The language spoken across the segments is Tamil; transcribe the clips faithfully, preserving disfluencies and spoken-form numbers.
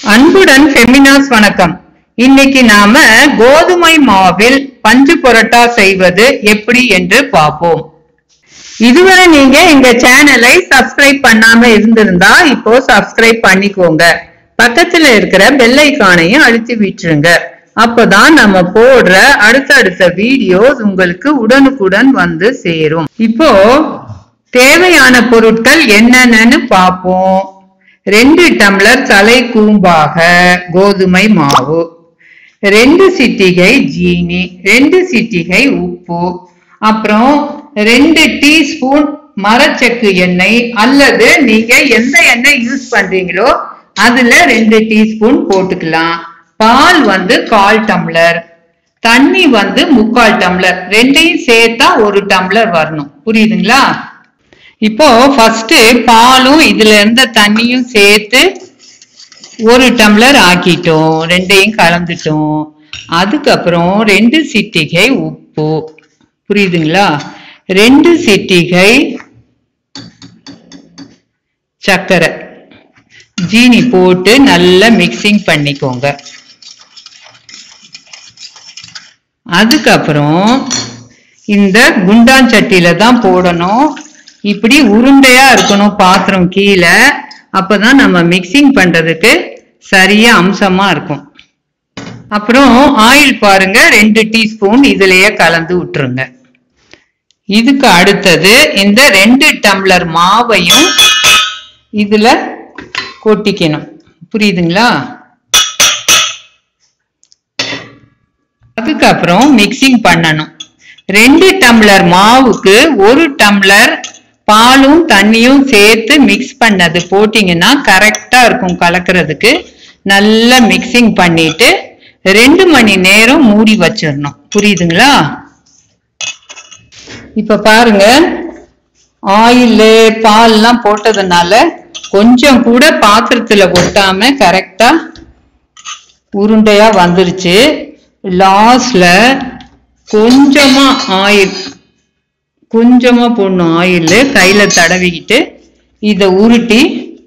அன்புடன் ஃபெமினாஸ் வணக்கம். இன்னைக்கு நாம கோதுமை மாவில் பஞ்சு பரோட்டா செய்வது எப்படி என்று பார்ப்போம். இதுவரை நீங்க எங்க சேனலை சப்ஸ்கிரைப் பண்ணாம இருந்திருந்தா இப்போ சப்ஸ்கிரைப் பண்ணிக்கோங்க. பக்கத்துல இருக்கிற பெல் ஐகானையும் அழுத்தி விட்டுருங்க. அப்பதான் நம்ம போடுற அடுத்தடுத்த வீடியோஸ் உங்களுக்கு உடனுக்குடன் வந்து சேரும். இப்போ தேவையான பொருட்கள் என்னென்னு பார்ப்போம். ரெண்டு டம்ளர் தலை கூம்பாக கோதுமை மாவு, ரெண்டு சிட்டிகை ஜீனி, ரெண்டு சிட்டிகை உப்பு, அப்புறம் ரெண்டு டீஸ்பூன் மரச்செக்கு எண்ணெய் அல்லது நீங்க எந்த எண்ணெய் யூஸ் பண்றீங்களோ அதுல ரெண்டு டீஸ்பூன் போட்டுக்கலாம். பால் வந்து கால் டம்ளர், தண்ணி வந்து முக்கால் டம்ளர், ரெண்டையும் சேர்த்தா ஒரு டம்ளர் வரணும். புரியுதுங்களா? இப்போ ஃபர்ஸ்ட் பாலும் இதுல இருந்த தண்ணியும் சேர்த்து ஒரு டம்ளர் ஆக்கிட்டோம், ரெண்டையும் கலந்துட்டோம். அதுக்கப்புறம் ரெண்டு சிட்டிகை உப்பு, புரியுதுங்களா? ரெண்டு சிட்டிகை சர்க்கரை, ஜீனி போட்டு நல்லா மிக்சிங் பண்ணிக்கோங்க. அதுக்கப்புறம் இந்த குண்டாஞ்சட்டியில தான் போடணும். இப்படி உருண்டையா இருக்கணும் பாத்திரம் கீழே, அப்பதான் நம்ம மிக்சிங் பண்றதுக்கு சரியா அம்சமா இருக்கும். அப்புறம் ஆயில் பாருங்க, ரெண்டு டீஸ்பூன் இதுலயே கலந்து விட்டுருங்க. இதுக்கு அடுத்தது இந்த ரெண்டு டம்ளர் மாவையும் இதுல கொட்டிக்கணும். புரியுதுங்களா? அதுக்கப்புறம் மிக்சிங் பண்ணணும். ரெண்டு டம்ளர் மாவுக்கு ஒரு டம்ளர் பாலும் தண்ணியும் சேர்த்து மிக்ஸ் பண்ணது போட்டீங்கன்னா கரெக்டா இருக்கும் கலக்கிறதுக்கு. நல்லா மிக்சிங் பண்ணிட்டு ரெண்டு மணி நேரம் மூடி வச்சிடணும். புரியுதுங்களா? இப்ப பாருங்க, ஆயில் பால்லாம் போட்டதுனால கொஞ்சம் கூட பாத்திரத்துல ஒட்டாம கரெக்டா உருண்டையா வந்துருச்சு. லாஸ்ட்ல கொஞ்சமா ஆயில் கொஞ்சமா போடணும். ஆயில் கையில தடவிக்கிட்டு இத உருட்டி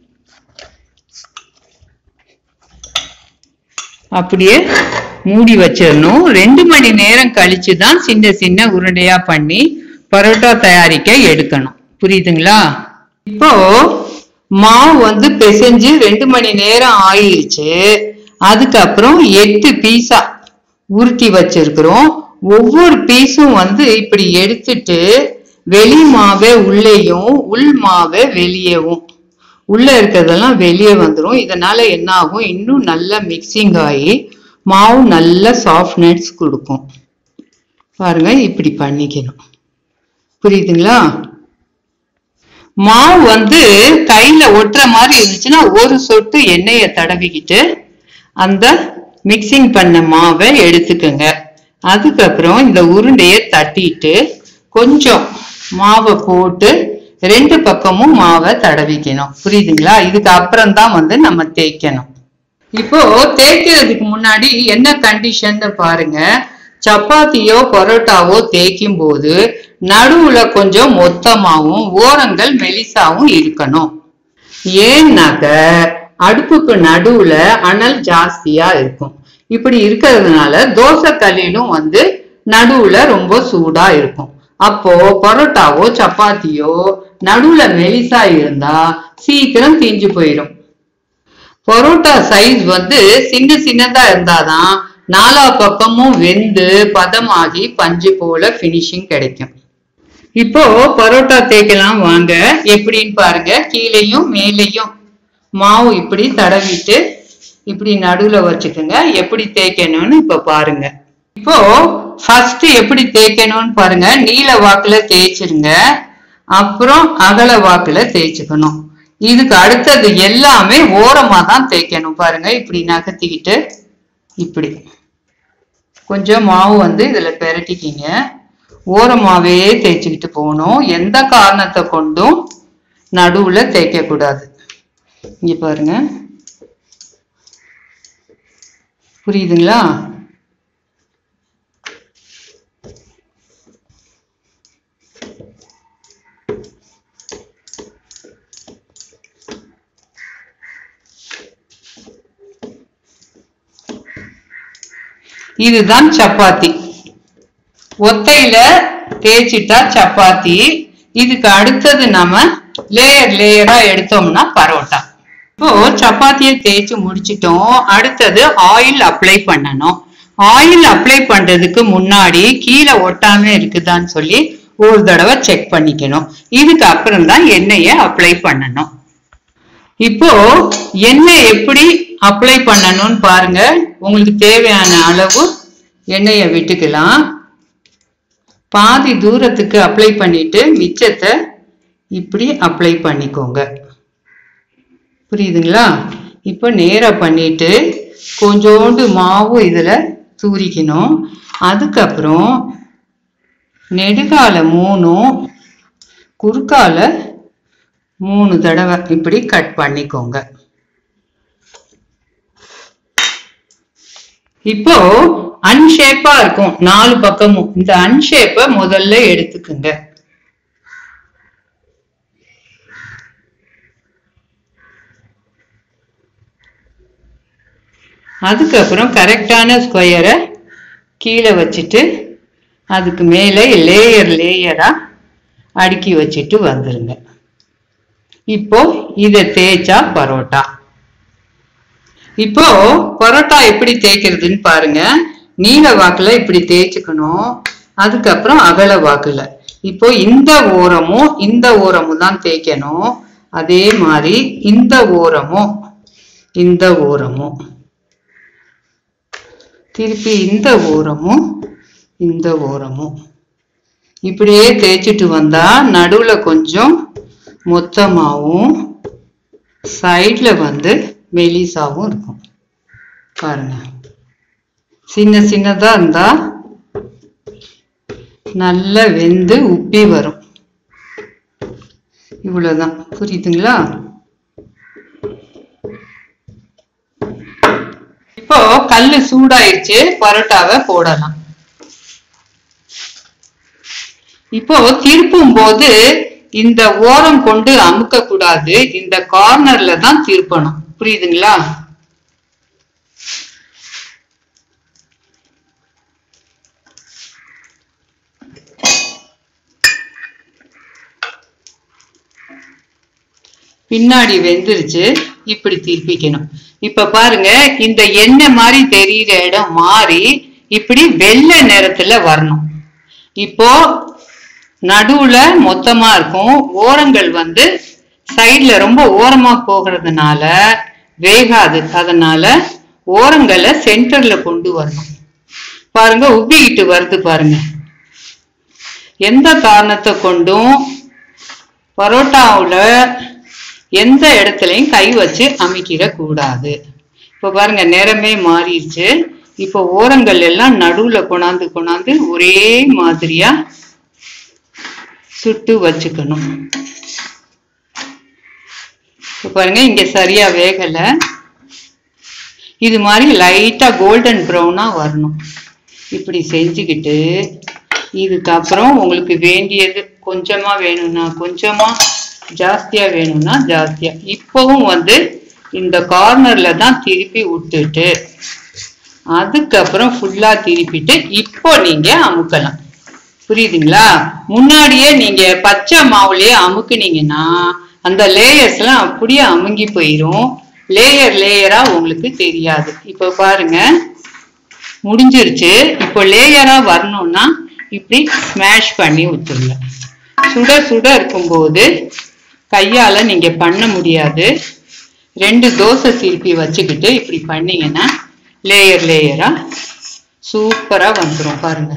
அப்படியே மூடி வச்சிடணும். ரெண்டு மணி நேரம் கழிச்சுதான் சின்ன சின்ன உருண்டையா பண்ணி பரோட்டா தயாரிக்க எடுக்கணும். புரியுதுங்களா? இப்போ மாவு வந்து பிசைஞ்சு ரெண்டு மணி நேரம் ஆயிடுச்சு. அதுக்கப்புறம் எட்டு பீஸா உருட்டி வச்சிருக்கிறோம். ஒவ்வொரு பீஸும் வந்து இப்படி எடுத்துட்டு வெளி மாவை உள்ளேயும் உள் மாவை வெளியேவும், உள்ள இருக்கிறதெல்லாம் வெளியே வந்துடும். இதனால என்ன ஆகும், இன்னும் நல்லா மிக்சிங் ஆகி மாவு நல்ல சாஃப்ட்னஸ் கொடுக்கும். பாருங்க, இப்படி பண்ணிக்கணும். புரியுதுங்களா? மாவு வந்து கையில ஒட்டுற மாதிரி இருந்துச்சுன்னா ஒரு சொட்டு எண்ணெயை தடவிக்கிட்டு அந்த மிக்சிங் பண்ண மாவை எடுத்துக்கோங்க. அதுக்கப்புறம் இந்த உருண்டையை தட்டிட்டு கொஞ்சம் மாவை போட்டு ரெண்டு பக்கமும் மாவை தடவிக்கணும். புரியுதுங்களா? இதுக்கு அப்புறம் தான் வந்து நம்ம தேய்க்கணும். இப்போ தேய்க்கிறதுக்கு முன்னாடி என்ன கண்டிஷன் பாருங்க. சப்பாத்தியோ பரோட்டாவோ தேய்க்கும் போது நடுவுல கொஞ்சம் மொத்தமாவும் ஓரங்கள் மெலிசாவும் இருக்கணும். ஏன்னாக்க அடுப்புக்கு நடுவுல அனல் ஜாஸ்தியா இருக்கும். இப்படி இருக்கிறதுனால தோசை கல்லிலும் வந்து நடுவுல ரொம்ப சூடா இருக்கும். அப்போ பரோட்டாவோ சப்பாத்தியோ நடுவுல மெலிசா இருந்தா சீக்கிரம் தீஞ்சு போயிடும். பரோட்டா சைஸ் வந்து சின்ன சின்னதா இருந்தாதான் நாலா பக்கமும் வெந்து பதமாகி பஞ்சு போல பினிஷிங் கிடைக்கும். இப்போ பரோட்டா தேய்க்கலாம் வாங்க. எப்படின்னு பாருங்க. கீழையும் மேலையும் மாவு இப்படி தடவிட்டு இப்படி நடுவுல வச்சுக்கோங்க. எப்படி தேய்க்கணும்னு இப்ப பாருங்க. இப்போ ஃபர்ஸ்ட் எப்படி தேய்க்கணும்னு பாருங்க. நீல வாக்குல தேய்ச்சிருங்க, அப்புறம் அகல வாக்குல தேய்ச்சிக்கணும். இதுக்கு அடுத்தது எல்லாமே ஓரமா தான் தேய்க்கணும். பாருங்க, இப்படி நகர்த்திக்கிட்டு இப்படி கொஞ்சம் மாவு வந்து இதுல பெரட்டிக்கிங்க. ஓரமாவே தேய்ச்சிக்கிட்டு போகணும். எந்த காரணத்தை கொண்டும் நடுவுல தேய்க்க கூடாது. இங்க பாருங்க, புரியுதுங்களா? இதுதான் சப்பாத்தி. ஒத்தையில தேய்ச்சிட்டா சப்பாத்தி. இதுக்கு அடுத்தது நம்ம லேயர் லேயரா எடுத்தோம்னா பரோட்டா. இப்போ சப்பாத்தியை தேய்ச்சி முடிச்சிட்டோம். அடுத்தது ஆயில் அப்ளை பண்ணணும். ஆயில் அப்ளை பண்றதுக்கு முன்னாடி கீழே ஒட்டாம இருக்குதான்னு சொல்லி ஒரு தடவை செக் பண்ணிக்கணும். இதுக்கு அப்புறம் தான் எண்ணெயை அப்ளை பண்ணணும். இப்போ எண்ணெய் எப்படி அப்ளை பண்ணணும்னு பாருங்க. உங்களுக்கு தேவையான அளவு எண்ணெயை விட்டுக்கலாம். பாதி தூரத்துக்கு அப்ளை பண்ணிட்டு மிச்சத்தை இப்படி அப்ளை பண்ணிக்கோங்க. புரியுதுங்களா? இப்போ நேரா பண்ணிட்டு கொஞ்சோண்டு மாவு இதுல தூரிக்கணும். அதுக்கப்புறம் நெடுகால மூணும் குறுக்கால மூணு தடவை இப்படி கட் பண்ணிக்கோங்க. இப்போ அன்ஷேப்பா இருக்கும் நாலு பக்கமும். இந்த அன்ஷேப்பை முதல்ல எடுத்துக்குங்க. அதுக்கப்புறம் கரெக்டான ஸ்கொயரை கீழே வச்சுட்டு அதுக்கு மேலே லேயர் லேயரா அடுக்கி வச்சுட்டு வந்துருங்க. இப்போ இதை தேய்ச்சா பரோட்டா. இப்போ பரோட்டா எப்படி தேய்க்கிறதுன்னு பாருங்க. நீல வாக்குல இப்படி தேய்ச்சிக்கணும். அதுக்கப்புறம் அகல வாக்குல. இப்போ இந்த ஓரமும் இந்த ஓரமும் தான் தேய்க்கணும். அதே மாதிரி இந்த ஓரமும் இந்த ஓரமும் திருப்பி இந்த ஓரமும் இந்த ஓரமும் இப்படியே தேய்ச்சிட்டு வந்தா நடுவுல கொஞ்சம் மொத்தமாவும் சைட்ல வந்து மெலிசாவும் இருக்கும். பாருங்க, சின்ன சின்னதா இருந்தா நல்லா வெந்து உப்பி வரும். இவ்வளவுதான். புரியுதுங்களா? இப்போ கல்லு சூடாயிருச்சு. பரோட்டாவை போடலாம். இப்போ திருப்பும் போது இந்த ஓரம் கொண்டு அமுக்க கூடாது. இந்த கார்னர்ல தான் திருப்பணும். புரியுதுங்களா? பின்னாடி வெந்துருச்சு. இப்படி திருப்பிக்கணும். இப்ப பாருங்க, இந்த எண்ணெய் மாதிரி தெரியுற இடம் மாறி இப்படி வெள்ளை நிறத்துல வரணும். இப்போ நடுவுல மொத்தமா இருக்கும். ஓரங்கள் வந்து சைட்ல ரொம்ப ஓரமா போகிறதுனால வேகாது. அதனால ஓரங்களை சென்டர்ல கொண்டு வரணும். பாருங்க, உப்பிக்கிட்டு வருது பாருங்க. எந்த காரணத்தை கொண்டும் பரோட்டாவுல எந்த இடத்துலயும் கை வச்சு அமைக்கிட கூடாது. இப்ப பாருங்க, நிறமே மாறிடுச்சு. இப்போ ஓரங்கள் எல்லாம் நடுவுல கொண்டாந்து கொண்டாந்து ஒரே மாதிரியா சுட்டு வச்சுக்கணும். இப்ப பாருங்க, இங்க சரியா வேகல. இது மாதிரி லைட்டா கோல்டன் ப்ரௌனா வரணும். இப்படி செஞ்சுக்கிட்டு இதுக்கப்புறம் உங்களுக்கு வேண்டியது கொஞ்சமா வேணும்னா கொஞ்சமா, ஜாஸ்தியா வேணும்னா ஜாஸ்தியா. இப்பவும் வந்து இந்த கார்னர்ல தான் திருப்பி விட்டுட்டு அதுக்கப்புறம் ஃபுல்லா திருப்பிட்டு இப்போ நீங்க அமுக்கலாம். புரியுதுங்களா? முன்னாடியே நீங்க பச்சை மாவுலயே அமுக்குனீங்கன்னா அந்த லேயர்ஸ் எல்லாம் அப்படியே அமுங்கி போயிரும். லேயர் லேயரா உங்களுக்கு தெரியாது. இப்போ பாருங்க, முடிஞ்சிருச்சு. இப்போ லேயரா வரணும்னா இப்படி ஸ்மாஷ் பண்ணி விட்டுருங்க. சுட சுட இருக்கும்போது கையால நீங்க பண்ண முடியாது. ரெண்டு தோசை திருப்பி வச்சுக்கிட்டு இப்படி பண்ணீங்கன்னா லேயர் லேயரா சூப்பரா வந்துடும். பாருங்க,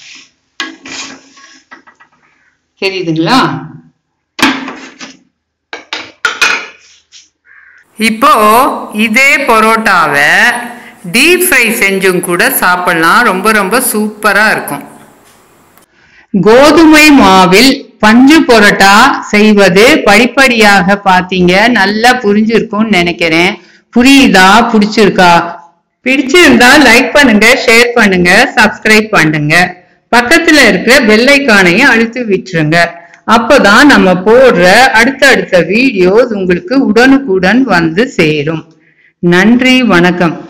தெரியுதுங்களா? இப்போ இதே பரோட்டாவை டீப் ஃப்ரை செஞ்சும் கூட சாப்பிடலாம். ரொம்ப ரொம்ப சூப்பரா இருக்கும். கோதுமை மாவில் பஞ்சு பரோட்டா செய்வது படிப்படியாக பாத்தீங்க. நல்லா புரிஞ்சிருக்கும்னு நினைக்கிறேன். புரியுதா? பிடிச்சிருக்கா? பிடிச்சிருந்தா லைக் பண்ணுங்க, ஷேர் பண்ணுங்க, சப்ஸ்கிரைப் பண்ணுங்க. பக்கத்துல இருக்கிற பெல் ஐகானையும் அழுத்தி விட்டுருங்க. அப்பதான் நம்ம போடுற அடுத்தடுத்த வீடியோஸ் உங்களுக்கு உடனுக்குடன் வந்து சேரும். நன்றி, வணக்கம்.